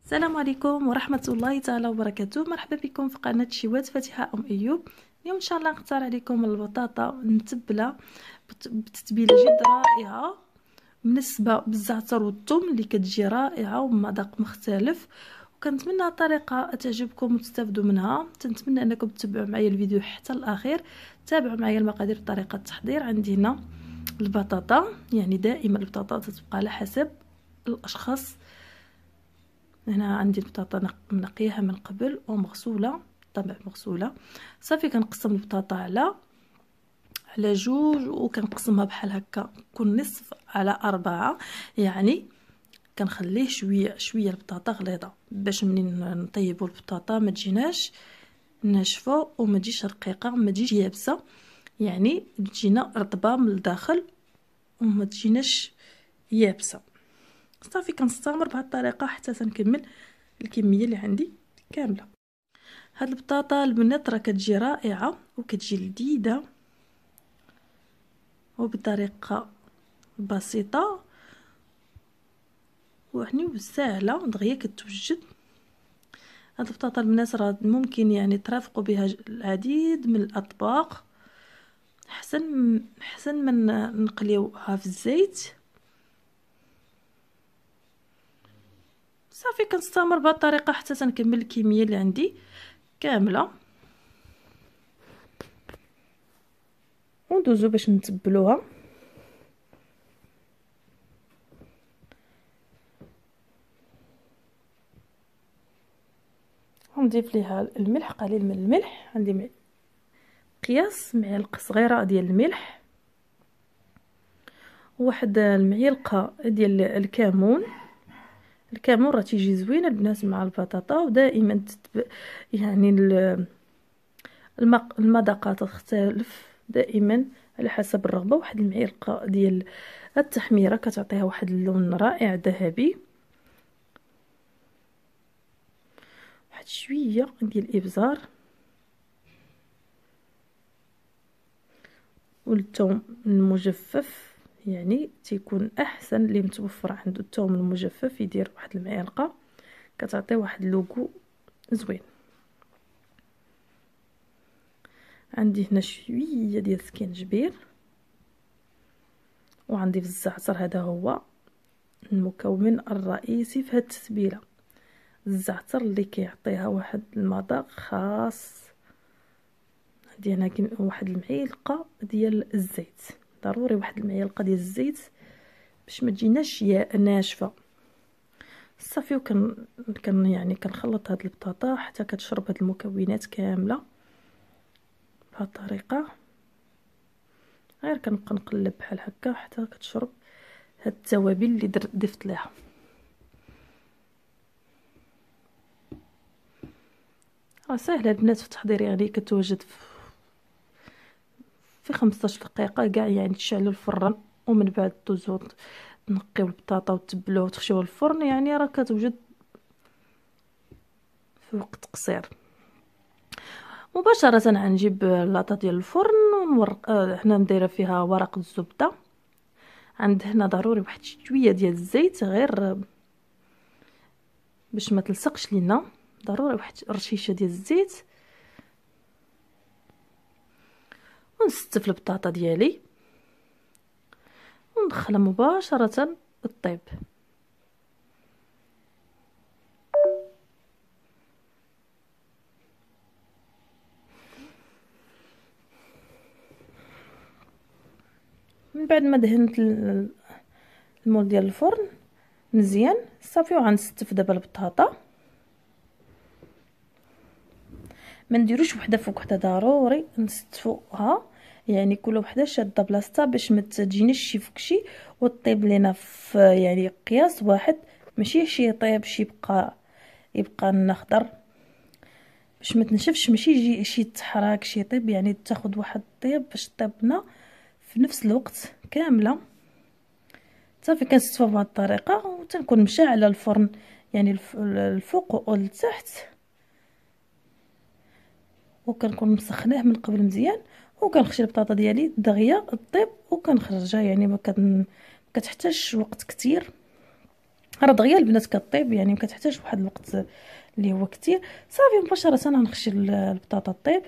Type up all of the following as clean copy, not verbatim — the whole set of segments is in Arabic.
السلام عليكم ورحمة الله تعالى وبركاته. مرحبا بكم في قناة شيوات فاتحة أم أيوب. اليوم إن شاء الله نختار عليكم البطاطا متبلة بتتبيلة جد رائعة منسبة بالزعتر والثوم اللي كتجي رائعة ومذاق مختلف، وكنتمنى طريقة تعجبكم وتستافدوا منها. تنتمنى انكم تتبعوا معايا الفيديو حتى الاخير. تابعوا معايا المقادير وطريقة التحضير. عندي هنا البطاطا، يعني دائما البطاطا تتبقى على حسب الاشخاص. هنا عندي البطاطا منقيها من قبل ومغسوله، طبعا مغسوله. صافي كنقسم البطاطا على جوج وكنقسمها بحال هكا، كل نصف على 4، يعني كنخليه شويه البطاطا غليظه باش منين نطيبوا البطاطا ما تجيناش ناشفه وما تجيش رقيقه، ما تجيش يابسه، يعني تجينا رطبه من الداخل وما تجيناش يابسه. صافي كنستمر بهذه الطريقه حتى تنكمل الكميه اللي عندي كامله. هاد البطاطا البنات راه كتجي رائعه وكتجي لذيذه وبطريقه بسيطه ويعني وسهله دغيا كتوجد. هاد البطاطا البنات راه ممكن يعني ترافقوا بها العديد من الاطباق، حسن من نقليوها في الزيت. صافي كنستمر بهذه الطريقه حتى تنكمل الكميه اللي عندي كامله وندوزو باش نتبلوها. ونضيف ليها الملح، قليل من الملح، عندي قياس معلقه صغيره ديال الملح، واحد المعلقه ديال الكمون. الكمون راه تيجي زوين البنات مع البطاطا، ودائما يعني المذاقات تختلف دائما على حسب الرغبه. واحد المعلقه ديال التحميره كتعطيها واحد اللون رائع ذهبي. واحد شويه ديال الابزار والثوم المجفف، يعني تيكون احسن اللي متوفر عنده الثوم المجفف يدير واحد المعلقه، كتعطي واحد اللوغو زوين. عندي هنا شويه ديال السكينجبير، وعندي في الزعتر، هذا هو المكون الرئيسي في هذه التتبيله، الزعتر اللي كيعطيها واحد المذاق خاص. عندي هنا واحد المعلقه ديال الزيت، ضروري واحد المعلقه ديال الزيت باش ما تجيناش ناشفه. صافي يعني كنخلط هاد البطاطا حتى كتشرب هاد المكونات كامله بهاد الطريقه. غير كنبقى نقلب بحال هكا حتى كتشرب هاد التوابل اللي ضفت ليها. راه ساهله البنات في التحضير، يعني كتوجد في 15 دقيقه كاع، يعني تشعلوا الفران ومن بعد دوزو تنقيو البطاطا وتبلوها وتخشيوها الفرن، يعني راه كتوجد في وقت قصير. مباشره غنجيب لاطه ديال الفرن ونورق. هنا دايره فيها ورق الزبده، عند هنا ضروري واحد شويه ديال الزيت غير باش ما تلصقش لينا، ضروري واحد رشيشه ديال الزيت. ونستف البطاطا ديالي وندخلها مباشره الطيب. من بعد ما دهنت المول ديال الفرن مزيان صافي، وغنستف دابا البطاطا. ما نديروش وحده فوق وحده، ضروري نستفوها، يعني كل وحده شاده بلاصتها باش ما تجينيش شي فكشي وطيب لينا في يعني قياس واحد، ماشي شي يطيب شي يبقى نخضر باش ما تنشفش، ماشي يجي شي تحراك شي طيب، يعني تاخذ واحد الطيب باش طيبنا في نفس الوقت كامله. صافي كنستفوا بهذه الطريقه وتنكون مشعله الفرن، يعني الفوق والتحت، وكنكون مسخناه من قبل مزيان، وكنخشي البطاطا ديالي دغيا الطيب وكنخرجها، يعني ما كتحتاجش وقت كتير راه دغيا البنات كطيب يعني، مكتحتاجش واحد الوقت اللي هو كتير. صافي مباشره غنخشي البطاطا طيب.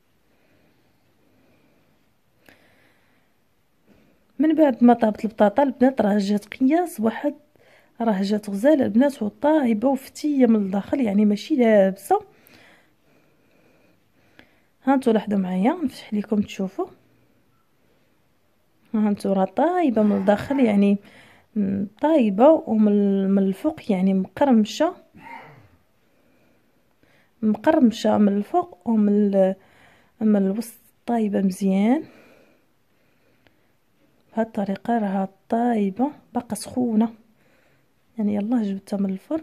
من بعد ما طابت البطاطا البنات راه جات قياس واحد، راه جات غزاله البنات وطايبه وفتيه من الداخل يعني ماشي لابسه. ها انتو لاحظوا معايا نفتح لكم تشوفوا، ها انتو راه طايبه من الداخل يعني طايبه، ومن الفوق يعني مقرمشه من الفوق من الوسط طايبه مزيان. بهذه الطريقه راها طايبه باقا سخونه يعني. يلا جبتها من الفرن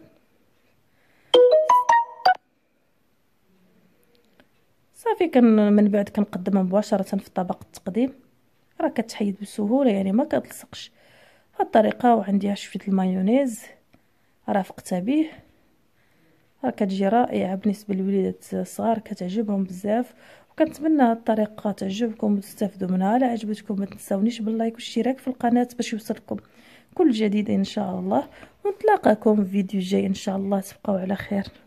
صافي. من بعد كنقدمها مباشره في طبق التقديم، راه كتحيد بسهوله يعني ما كتلصقش. بهذه الطريقه. وعندي شويه المايونيز رافقتها به، راه كتجي رائعه بالنسبه للوليدات الصغار، كتعجبهم بزاف. وكنتمنى هذه الطريقه تعجبكم وتستافدوا منها. الا عجبتكم ما تنساونيش باللايك والاشتراك في القناه باش يوصلكم كل جديد ان شاء الله. ونتلاقاكم في فيديو جاي ان شاء الله. تبقوا على خير.